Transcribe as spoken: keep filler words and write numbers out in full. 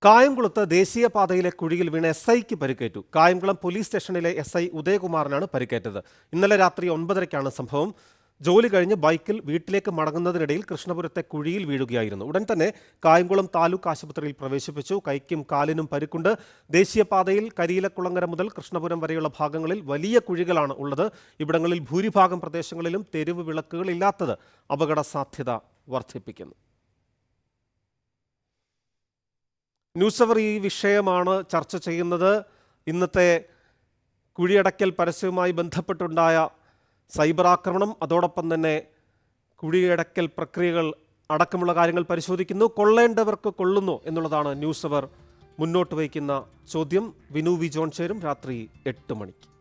കായംകുളത്ത് ദേശീയപാതയിലെ കുഴിയിൽ വീണ് എസ് ഐക്ക് പരിക്കേറ്റു. കായംകുളം പോലീസ് സ്റ്റേഷനിലെ എസ് ഐ ഉദയകുമാറിനാണ് പരിക്കേറ്റത്. ഇന്നലെ രാത്രി ഒൻപതരയ്ക്കാണ് സംഭവം. ജോലി കഴിഞ്ഞ് ബൈക്കിൽ വീട്ടിലേക്ക് മടങ്ങുന്നതിനിടയിൽ കൃഷ്ണപുരത്തെ കുഴിയിൽ വീഴുകയായിരുന്നു. ഉടൻ തന്നെ കായംകുളം താലൂക്ക് ആശുപത്രിയിൽ പ്രവേശിപ്പിച്ചു. കൈക്കും കാലിനും പരിക്കുണ്ട്. ദേശീയപാതയിൽ കരിയിലക്കുളങ്ങര മുതൽ കൃഷ്ണപുരം വരെയുള്ള ഭാഗങ്ങളിൽ വലിയ കുഴികളാണ് ഉള്ളത്. ഇവിടങ്ങളിൽ ഭൂരിഭാഗം പ്രദേശങ്ങളിലും തെരുവ് വിളക്കുകൾ ഇല്ലാത്തത് അപകട സാധ്യത വർദ്ധിപ്പിക്കുന്നു. ന്യൂസ് അവർ ഈ വിഷയമാണ് ചർച്ച ചെയ്യുന്നത്. ഇന്നത്തെ കുഴിയടക്കൽ പരസ്യവുമായി ബന്ധപ്പെട്ടുണ്ടായ സൈബർ ആക്രമണം, അതോടൊപ്പം തന്നെ കുഴിയടക്കൽ പ്രക്രിയകൾ അടക്കമുള്ള കാര്യങ്ങൾ പരിശോധിക്കുന്നു. കൊള്ളേണ്ടവർക്ക് കൊള്ളുന്നു എന്നുള്ളതാണ് ന്യൂസ് അവർ മുന്നോട്ട് വയ്ക്കുന്ന ചോദ്യം. വിനു വി ജോൺ ചേരും രാത്രി എട്ട് മണിക്ക്.